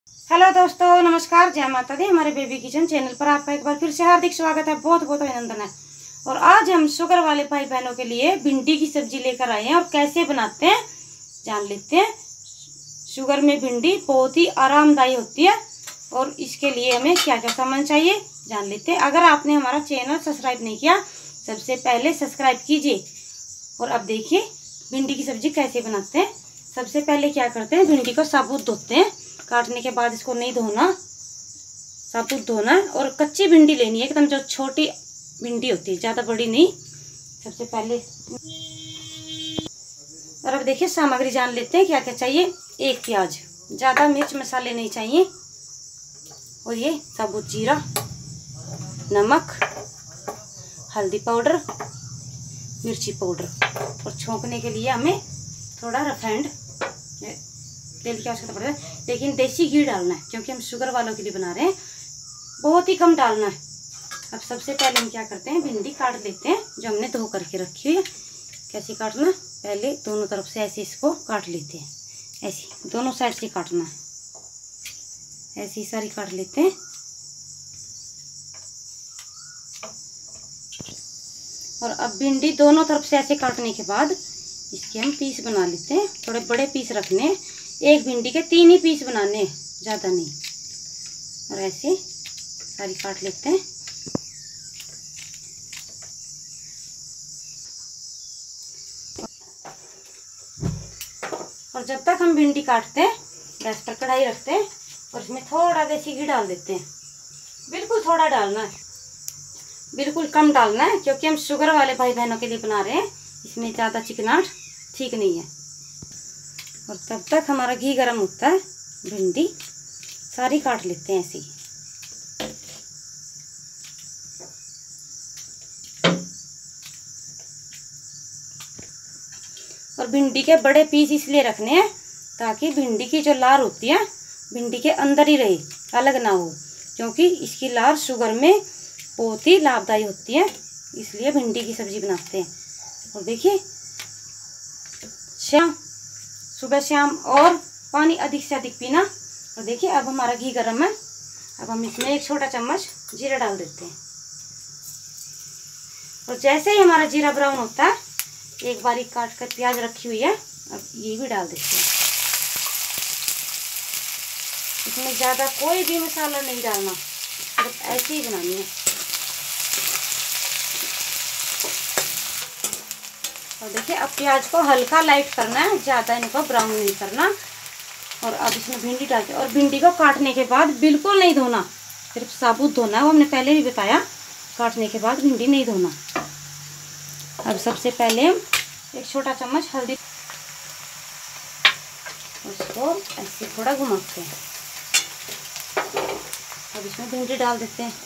Hello दोस्तों, नमस्कार, जय माता दी। हमारे बेबी किचन चैनल पर आपका एक बार फिर से हार्दिक स्वागत है। बहुत बहुत अभिनंदन है। और आज हम शुगर वाले भाई बहनों के लिए भिंडी की सब्जी लेकर आए हैं और कैसे बनाते हैं जान लेते हैं। शुगर में भिंडी बहुत ही आरामदायी होती है और इसके लिए हमें क्या क्या सामान चाहिए जान लेते हैं। अगर आपने हमारा चैनल सब्सक्राइब नहीं किया, सबसे पहले सब्सक्राइब कीजिए। और अब देखिए भिंडी की सब्जी कैसे बनाते हैं। सबसे पहले क्या करते हैं, भिंडी को साबुत धोते हैं। काटने के बाद इसको नहीं धोना, साबुत धोना है। और कच्ची भिंडी लेनी है, एकदम जो छोटी भिंडी होती है, ज़्यादा बड़ी नहीं। सबसे पहले और अब देखिए सामग्री जान लेते हैं क्या क्या चाहिए। एक प्याज, ज़्यादा मिर्च मसाले नहीं चाहिए। और ये साबुत जीरा, नमक, हल्दी पाउडर, मिर्ची पाउडर। और छोंकने के लिए हमें थोड़ा रिफाइंड तेल की आवश्यकता पड़ता है, लेकिन देसी घी डालना है क्योंकि हम शुगर वालों के लिए बना रहे हैं। बहुत ही कम डालना है। अब सबसे पहले हम क्या करते हैं, भिंडी काट लेते हैं जो हमने धो करके रखी हुई है। कैसे काटना, पहले दोनों तरफ से ऐसे इसको काट लेते हैं। ऐसे दोनों साइड से काटना है, ऐसी सारी काट लेते हैं। और अब भिंडी दोनों तरफ से ऐसे काटने के बाद इसके हम पीस बना लेते हैं। थोड़े बड़े पीस रखने हैं, एक भिंडी के 3 ही पीस बनाने हैं, ज़्यादा नहीं। और ऐसे सारी काट लेते हैं। और जब तक हम भिंडी काटते हैं, गैस पर कढ़ाई रखते हैं और इसमें थोड़ा देसी घी डाल देते हैं। बिल्कुल थोड़ा डालना है, बिल्कुल कम डालना है क्योंकि हम शुगर वाले भाई बहनों के लिए बना रहे हैं। इसमें ज़्यादा चिकनाहट ठीक नहीं है। और तब तक हमारा घी गर्म होता है, भिंडी सारी काट लेते हैं ऐसे ही। और भिंडी के बड़े पीस इसलिए रखने हैं ताकि भिंडी की जो लार होती है भिंडी के अंदर ही रहे, अलग ना हो। क्योंकि इसकी लार शुगर में बहुत ही लाभदायी होती है, इसलिए भिंडी की सब्जी बनाते हैं। और देखिए सुबह शाम और पानी अधिक से अधिक पीना। और देखिए अब हमारा घी गर्म है। अब हम इसमें 1 छोटा चम्मच जीरा डाल देते हैं। और जैसे ही हमारा जीरा ब्राउन होता है, एक बारीक काट कर प्याज रखी हुई है, अब ये भी डाल देते हैं। इसमें ज़्यादा कोई भी मसाला नहीं डालना, सिर्फ ऐसे ही बनानी है। और देखिए अब प्याज को हल्का लाइट करना है, ज़्यादा इनको ब्राउन नहीं करना। और अब इसमें भिंडी डालते हैं। और भिंडी को काटने के बाद बिल्कुल नहीं धोना, सिर्फ साबुत धोना है। वो हमने पहले भी बताया, काटने के बाद भिंडी नहीं धोना। अब सबसे पहले 1 छोटा चम्मच हल्दी, उसको ऐसे थोड़ा घुमाते हैं। अब इसमें भिंडी डाल देते हैं,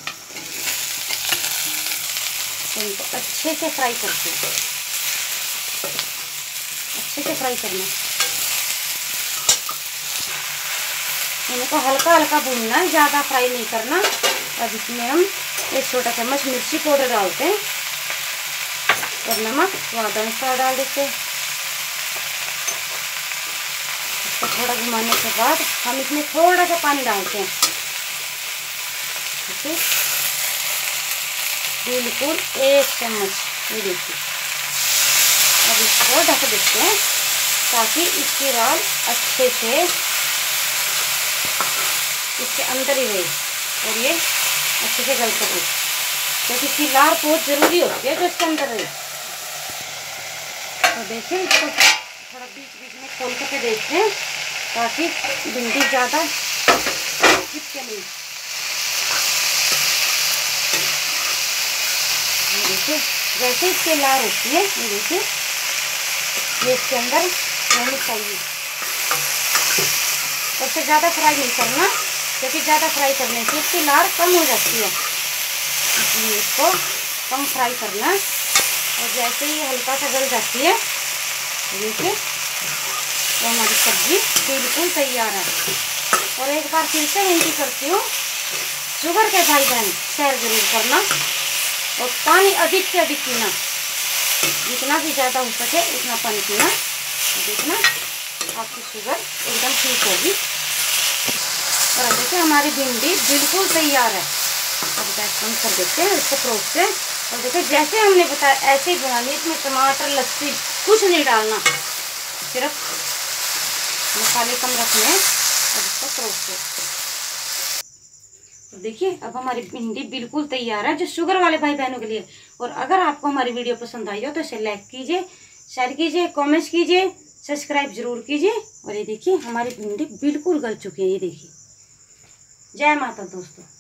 तो इनको अच्छे से फ्राई करते हैं, अच्छे से फ्राई करना। इनको हल्का हल्का भूनना है, ज़्यादा फ्राई नहीं करना। अब इसमें हम 1 छोटा चम्मच मिर्ची पाउडर डालते हैं और नमक स्वाद अनुसार डाल देते हैं। इसको थोड़ा घुमाने के बाद हम इसमें थोड़ा सा पानी डालते हैं, ठीक है, बिल्कुल 1 चम्मच। ये देखिए अब इसको ढक देते हैं ताकि इसकी दाल अच्छे से इसके अंदर ही रहे और ये अच्छे से गल सके, क्योंकि इसकी लार बहुत ज़रूरी होती है जो इसके अंदर रहे। तो देखिए इसको थोड़ा बीच बीच में खोल करके देखते हैं ताकि भिंडी ज़्यादा चिपके नहीं। देखिए जैसे इसकी लार होती है, ये देखिए ये इसके अंदर रहनी चाहिए। उससे ज़्यादा फ्राई नहीं करना क्योंकि ज़्यादा फ्राई करने से इसकी लार कम हो जाती है, इसलिए इसको कम फ्राई करना। और जैसे ही हल्का सा गल जाती है, देखिए तो हमारी सब्जी बिल्कुल तैयार है। और एक बार फिर से विनती करती हूँ, शुगर के भाई बहन सैर जरूर करना और पानी अधिक से अधिक पीना, जितना भी ज़्यादा हो सके उतना पानी पीना। देखना आपकी शुगर एकदम ठीक होगी। देखिए हमारी भिंडी बिल्कुल तैयार है। अब गैस बंद कर देते हैं इसको परोस से। और देखिए जैसे हमने बताया ऐसे ही बनानी, इसमें टमाटर लस्सी कुछ नहीं डालना, सिर्फ मसाले कम रखने हैं और इसको परोस से। तो देखिए अब हमारी भिंडी बिल्कुल तैयार है जो शुगर वाले भाई बहनों के लिए। और अगर आपको हमारी वीडियो पसंद आई हो तो इसे लाइक कीजिए, शेयर कीजिए, कमेंट्स कीजिए, सब्सक्राइब जरूर कीजिए। और ये देखिए हमारी भिंडी बिल्कुल गल चुकी है, ये देखिए। जय माता दोस्तों।